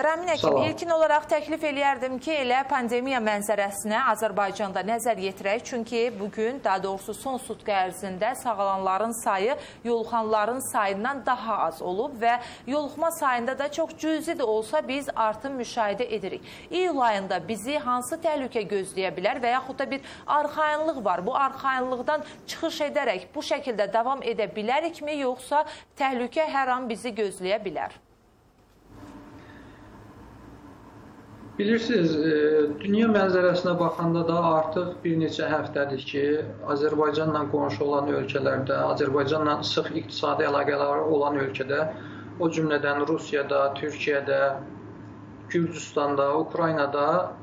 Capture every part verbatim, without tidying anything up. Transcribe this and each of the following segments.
Ramin həkim, ilkin olaraq təklif eləyərdim ki, elə pandemiya mənzərəsinə Azərbaycanda nəzər yetirək. Çünki bugün, daha doğrusu son sutqa ərzində sağalanların sayı yoluxanların sayından daha az olub və yoluxma sayında da çox cüzi də olsa biz artım müşahidə edirik. İyul ayında bizi hansı təhlükə gözləyə bilər və yaxud da bir arxayınlıq var. Bu arxayınlıqdan çıxış edərək bu şəkildə davam edə bilərikmi, yoxsa təhlükə hər an bizi gözləyə bilər? Bilirsiniz, dünya mənzərəsinə baxanda da artıq bir neçə həftədir ki, Azərbaycanla qonşu olan ölkələrdə, Azərbaycanla sıx iqtisadi əlaqələri olan ölkədə, o cümlədən Rusiyada, Türkiyədə, Gürcüstanda, Ukraynada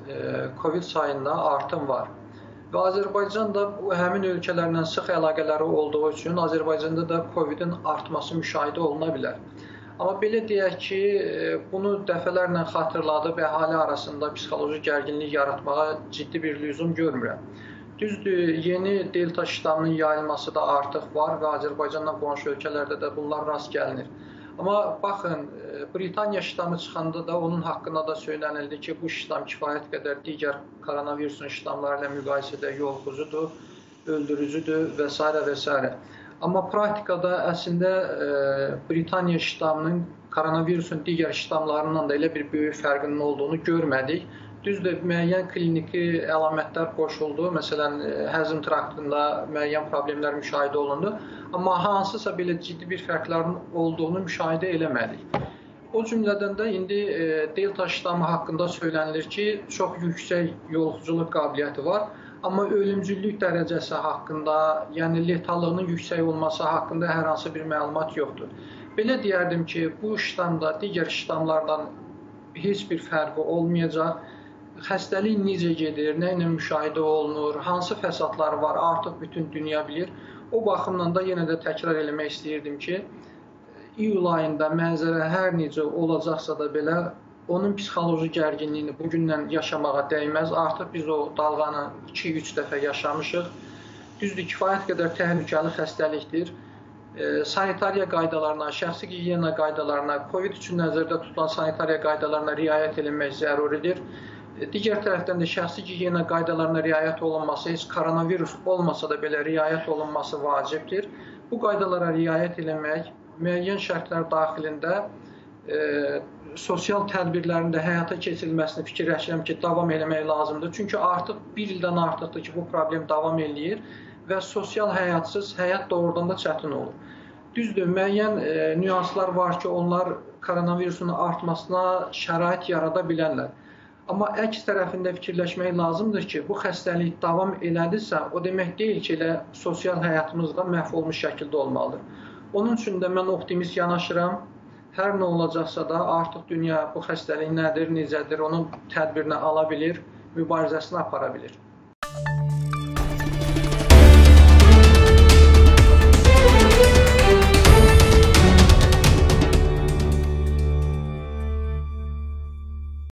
Covid sayında artım var. Və Azərbaycan da həmin ölkələrlə sıx əlaqələri olduğu üçün Azərbaycanda da Covidin artması müşahidə oluna bilər. Amma belə deyək ki, bunu dəfələrlə xatırladıb əhali arasında psixoloji gərginlik yaratmağa ciddi bir lüzum görmürəm. Düzdür, yeni delta ştamının yayılması da artıq var və Azərbaycanla qonşu ölkələrdə də bunlar rast gəlinir. Amma baxın, Britaniya ştamı çıxanda da onun haqqında da söylənildi ki, bu ştam kifayət qədər digər koronavirusun ştamları ilə müqayisədə yoluxucudur, öldürücüdür və s. və s. Amma praktikada əslində Britaniya ştamının koronavirusun digər ştamlarından da elə bir böyük fərqinin olduğunu görmədik. Düzdür, müəyyən kliniki əlamətlər qoşuldu. Məsələn, həzm traktında müəyyən problemlər müşahidə olundu. Amma hansısa belə ciddi bir fərqlərin olduğunu müşahidə eləmədik. O cümlədən də indi delta ştamı haqqında söylənilir ki, çox yüksək yoluxuculuk qabiliyyəti var. Amma ölümcüllük dərəcəsi haqqında, yəni letallığının yüksək olması haqqında hər hansı bir məlumat yoxdur. Belə deyərdim ki, bu ştamda digər ştamlardan heç bir fərqi olmayacaq. Xəstəlik necə gedir, nə ilə müşahidə olunur, hansı fəsadları var, artıq bütün dünya bilir. O baxımdan da yenə də təkrar eləmək istəyirdim ki, iyul ayında mənzərə hər necə olacaqsa da belə, onun psixoloji gərginliyini bugündən yaşamağa dəyməz. Artıq biz o dalğanı iki üç dəfə yaşamışıq. Düzdür, kifayət qədər təhlükəli xəstəlikdir. Sanitariya qaydalarına, şəxsi gigiyena qaydalarına, Covid üçün nəzərdə tutulan sanitariya qaydalarına riayət edilmək zəruridir. Digər tərəfdən də şəxsi gigiyena qaydalarına riayət olunması, heç koronavirus olmasa da belə riayət olunması vacibdir. Bu qaydalara riayət etmək müəyyən şərtlər daxilində e, sosial tədbirlərin də həyata keçirilməsini fikirləşirəm ki, davam eləmək lazımdır. Çünki artıq bir ildən artıqdır ki, bu problem davam eləyir və sosial həyatsız həyat doğrudan da çətin olur. Düzdür, müəyyən e, nüanslar var ki, onlar koronavirusun artmasına şərait yarada bilərlər. Amma əks tərəfində fikirləşmək lazımdır ki, bu xəstəlik davam elədirsə, o demək deyil ki, elə sosial həyatımız da məhv olmuş şəkildə olmalıdır. Onun üçün də mən optimist yanaşıram. Hər nə olacaqsa da artıq dünya bu xəstəlik nədir, necədir, onun tədbirini ala bilir, mübarizəsini apara bilir.